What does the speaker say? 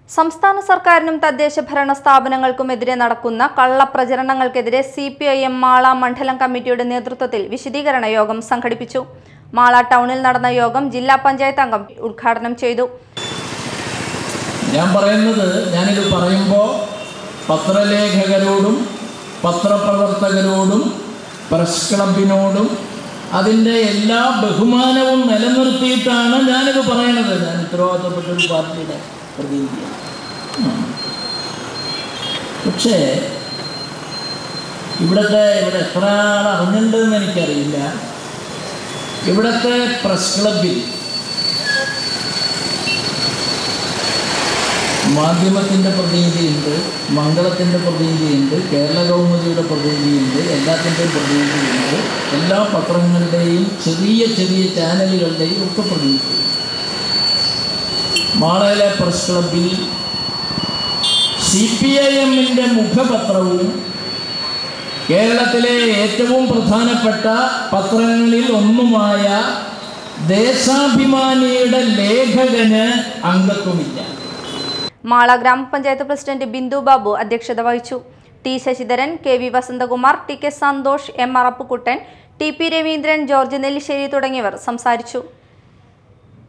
സംസ്ഥാന സർക്കാരിനും തദ്ദേശ ഭരണ സ്ഥാപനങ്ങൾക്കുമെതിരെ നടക്കുന്ന കള്ളപ്രചരണങ്ങൾക്കെതിരെ CPIM മാള മണ്ഡലം കമ്മിറ്റിയുടെ നേതൃത്വത്തിൽ വിശദീകരണ യോഗം സംഘടിപ്പിച്ചു. മാള ടൗണിൽ നടന്ന യോഗം ജില്ലാ പഞ്ചായത്ത് അംഗം ഉദ്ഘാടനം ചെയ്തു. ഞാനിത് പറയുമ്പോൾ പത്രലേഖകരോടും പത്രപ്രവർത്തകരോടും പ്രസ് ക്ലബിനോടും അതിൻ്റെ എല്ലാ ബഹുമാനവും നിലനിർത്തിയിട്ടാണ് ഞാനിത് പറയുന്നത്. ഞാൻ ഉത്തരവാദിത്തപ്പെട്ട ഒരു പാർട്ടിയുടെ പ്രതിനിധിയാണ്. പക്ഷേ ഇവിടെ എത്ര ആൾ അറിഞ്ഞിട്ടുണ്ടെന്ന് എനിക്കറിയില്ല. ഇവിടുത്തെ പ്രസ് ക്ലബിൽ മാധ്യമത്തിൻ്റെ പ്രതിനിധിയുണ്ട്, മംഗളത്തിൻ്റെ പ്രതിനിധിയുണ്ട്, കേരള കൗമുദിയുടെ പ്രതിനിധിയുണ്ട്, എല്ലാത്തിൻ്റെയും പ്രതിനിധിയുണ്ട്, എല്ലാ പത്രങ്ങളുടെയും ചെറിയ ചാനലുകളുടെയും ഒക്കെ പ്രതിനിധിയുണ്ട്. മാളയിലെ പ്രസ് ക്ലബിൽ CPIM-ൻ്റെ മുഖപത്രവും കേരളത്തിലെ ഏറ്റവും പ്രധാനപ്പെട്ട പത്രങ്ങളിൽ ഒന്നുമായ ദേശാഭിമാനിയുടെ ലേഖകന് അംഗത്വമില്ല. മാള ഗ്രാമപഞ്ചായത്ത് പ്രസിഡന്റ് ബിന്ദു ബാബു അധ്യക്ഷത വഹിച്ചു. T Sasidharan, KV Vasanthakumar, TK Santhosh, M Arappukuttan, TP Raveendran, George Nellissery തുടങ്ങിയവർ സംസാരിച്ചു.